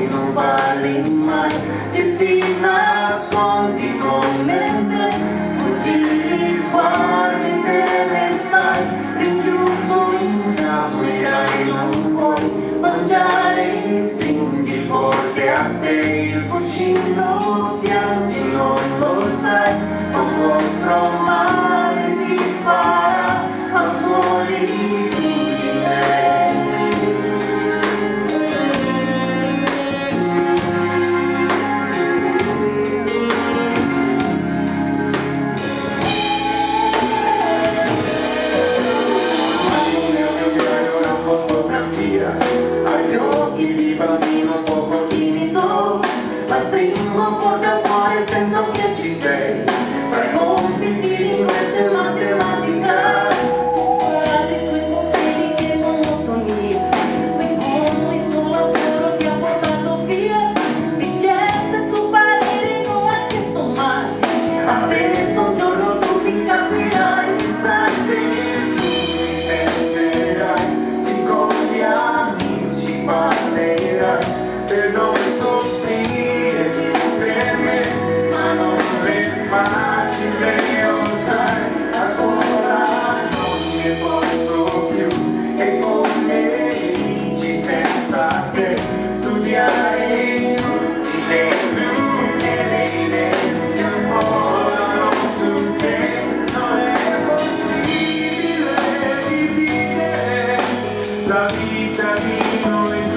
non parli mai, se ti nascondi come me, sfuggi gli sguardi delle sai, rinchiuso in camera e non vuoi mangiare, stringi forte a te il pulcino, piangi non lo sai, non contro male ti farà, ma solitudine. Agli occhi di bambino poco timido, ma stringo forte al cuore, sento che ci sei, fra i compiti di inglese e matematica, frasi sui consigli che monotonia, l'incontri sul lavoro ti ha portato via, Vicente il tuo parere non ha chiesto mai, ha detto un giorno tu mi capirai, sai se tu mi penserai, siccome amici parlerai, se non soffrire per me, ma non è facile, lo sai, a scuola non ne posso più, e con me dici senza te, studiare è inutile, tu e lei ne si ammorbano su te, non è possibile vivere la vita di noi.